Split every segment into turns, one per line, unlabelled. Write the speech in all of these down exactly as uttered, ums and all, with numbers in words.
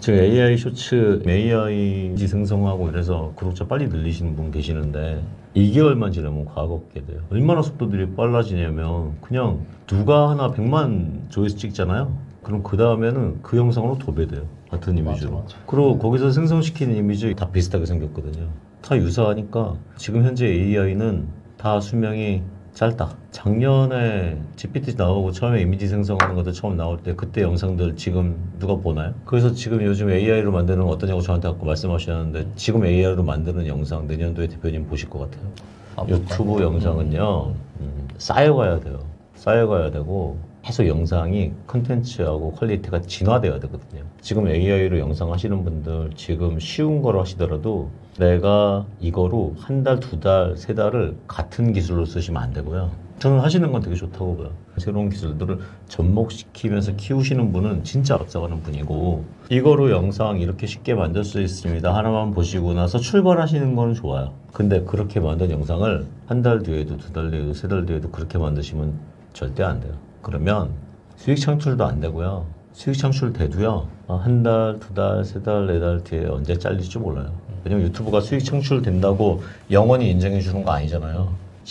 지금 에이아이 쇼츠, 에이아이 생성하고 이래서 구독자 빨리 늘리시는 분 계시는데 이 개월만 지나면 과거 같게 돼요. 얼마나 속도들이 빨라지냐면 그냥 누가 하나 백만 조회수 찍잖아요. 그럼 그 다음에는 그 영상으로 도배돼요. 같은 이미지로. 맞아, 맞아. 그리고 거기서 생성시키는 이미지 다 비슷하게 생겼거든요. 다 유사하니까 지금 현재 에이아이는 다 수명이 짧다. 작년에 지피티 나오고 처음에 이미지 생성하는 것도 처음 나올 때 그때 영상들 지금 누가 보나요? 그래서 지금 요즘 에이아이로 만드는 거 어떠냐고 저한테 아까 말씀하셨는데 지금 에이아이로 만드는 영상 내년도에 대표님 보실 것 같아요. 아, 유튜브 음. 영상은요 음, 쌓여가야 돼요. 쌓여가야 되고 계속 영상이 컨텐츠하고 퀄리티가 진화돼야 되거든요. 지금 에이아이로 영상 하시는 분들 지금 쉬운 거로 하시더라도 내가 이거로 한 달, 두 달, 세 달을 같은 기술로 쓰시면 안 되고요. 저는 하시는 건 되게 좋다고 봐요. 새로운 기술들을 접목시키면서 키우시는 분은 진짜 앞서가는 분이고 이거로 영상 이렇게 쉽게 만들 수 있습니다. 하나만 보시고 나서 출발하시는 건 좋아요. 근데 그렇게 만든 영상을 한 달 뒤에도 두 달 뒤에도 세 달 뒤에도 그렇게 만드시면 절대 안 돼요. 그러면 수익 창출도 안 되고요. 수익 창출 돼도요. 한 달, 두 달, 세 달, 네 달 뒤에 언제 잘릴지 몰라요. 왜냐면 유튜브가 수익 창출 된다고 영원히 인정해 주는 거 아니잖아요.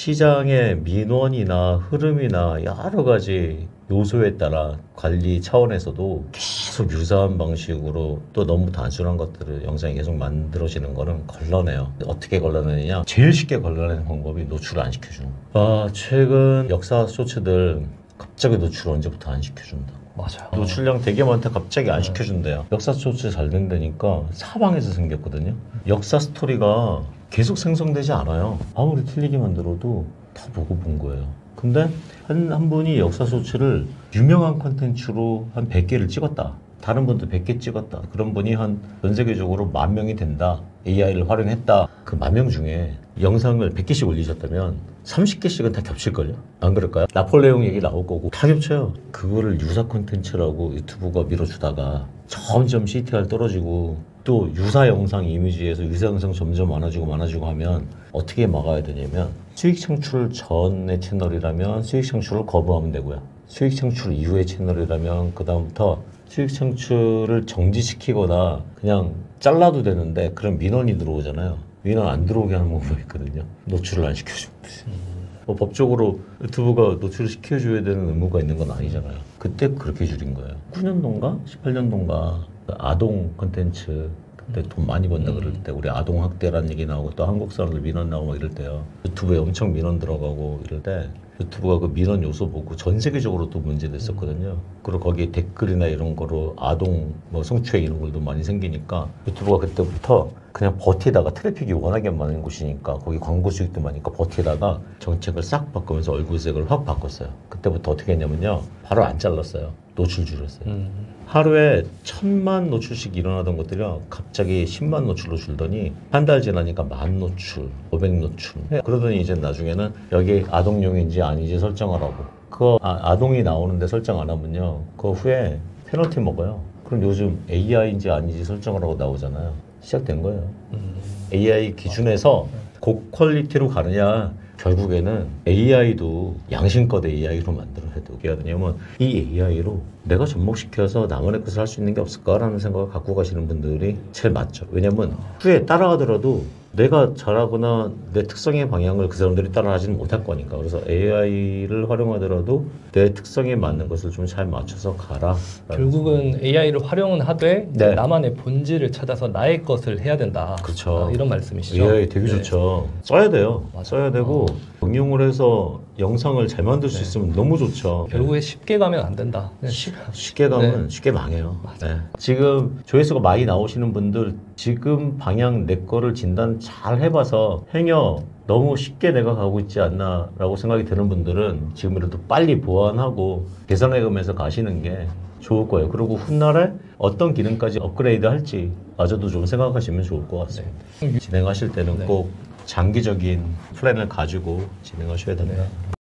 시장의 민원이나 흐름이나 여러 가지 요소에 따라 관리 차원에서도 계속 유사한 방식으로 또 너무 단순한 것들을 영상이 계속 만들어지는 거는 걸러내요. 어떻게 걸러내느냐? 제일 쉽게 걸러내는 방법이 노출을 안 시켜주는 거예요. 아, 최근 역사 쇼츠들 갑자기 노출 언제부터 안 시켜준다.
맞아요.
노출량 되게 많다 갑자기 안 시켜준대요. 역사 쇼츠 잘 된다니까 사방에서 생겼거든요. 역사 스토리가 계속 생성되지 않아요. 아무리 틀리게 만들어도 다 보고 본 거예요. 근데 한, 한 분이 역사 쇼츠를 유명한 콘텐츠로 한 백 개를 찍었다. 다른 분도 백 개 찍었다. 그런 분이 한 전 세계적으로 만 명이 된다. 에이아이를 활용했다. 그 만 명 중에 영상을 백 개씩 올리셨다면 삼십 개씩은 다 겹칠걸요? 안 그럴까요? 나폴레옹 얘기 나올 거고 다 겹쳐요. 그거를 유사 콘텐츠라고 유튜브가 밀어주다가 점점 씨티알 떨어지고 또 유사 영상 이미지에서 유사 영상 점점 많아지고 많아지고 하면 어떻게 막아야 되냐면 수익 창출 전의 채널이라면 수익 창출을 거부하면 되고요. 수익 창출 이후의 채널이라면 그 다음부터 수익 창출을 정지시키거나 그냥 잘라도 되는데 그런 민원이 들어오잖아요. 민원 안 들어오게 하는 방법이 있거든요. 노출을 안 시켜주면 음. 뭐 법적으로 유튜브가 노출을 시켜줘야 되는 의무가 있는 건 아니잖아요. 그때 그렇게 줄인 거예요. 구 년도인가? 십팔 년도인가? 아동 콘텐츠 그때 돈 많이 번다 그럴 때 우리 아동 학대라는 얘기 나오고 또 한국 사람들 민원 나오고 이럴 때요. 유튜브에 엄청 민원 들어가고 이럴 때 유튜브가 그 민원 요소 보고 전 세계적으로 또 문제됐었거든요. 그리고 거기에 댓글이나 이런 거로 아동 뭐 성추행 이런 걸도 많이 생기니까 유튜브가 그때부터 그냥 버티다가 트래픽이 워낙에 많은 곳이니까 거기 광고 수익도 많으니까 버티다가 정책을 싹 바꾸면서 얼굴색을 확 바꿨어요. 그때부터 어떻게 했냐면요. 바로 안 잘랐어요. 노출 줄였어요. 음. 하루에 천만 노출씩 일어나던 것들이요. 갑자기 십만 노출로 줄더니 한 달 지나니까 만 노출, 오백 노출. 그러더니 이제 나중에는 여기 아동용인지 아닌지 설정하라고. 그거 아, 아동이 나오는데 설정 안 하면요. 그 후에 페널티 먹어요. 그럼 요즘 에이아이인지 아닌지 설정하라고 나오잖아요. 시작된 거예요. 음. 에이아이 기준에서 고퀄리티로 가느냐 결국에는 에이아이도 양심껏 에이아이로 만들어야 돼요. 왜냐면 이 에이아이로 내가 접목시켜서 나만의 것을 할 수 있는 게 없을까라는 생각을 갖고 가시는 분들이 제일 맞죠. 왜냐면 후에 따라가더라도 내가 잘하거나 내 특성의 방향을 그 사람들이 따라하지는 못할 거니까. 그래서 에이아이를 활용하더라도 내 특성에 맞는 것을 좀 잘 맞춰서 가라.
결국은 에이아이를 활용은 하되 네. 나만의 본질을 찾아서 나의 것을 해야 된다.
그렇죠.
아, 이런 말씀이시죠.
에이아이 되게 네. 좋죠. 써야 돼요. 맞아. 써야 되고
어.
응용을 해서 영상을 잘 만들 수 네. 있으면 너무 좋죠.
결국에 네. 쉽게 가면 안 된다.
쉽, 쉽게 가면 네. 쉽게 망해요. 네. 지금 조회수가 많이 나오시는 분들 지금 방향 내 거를 진단 잘 해봐서 행여 너무 쉽게 내가 가고 있지 않나 라고 생각이 드는 분들은 지금이라도 빨리 보완하고 개선해가면서 가시는 게 좋을 거예요. 그리고 훗날에 어떤 기능까지 업그레이드 할지 마저도 좀 생각하시면 좋을 것 같습니다. 네. 진행하실 때는 네. 꼭 장기적인 플랜을 가지고 진행하셔야 된다. 네.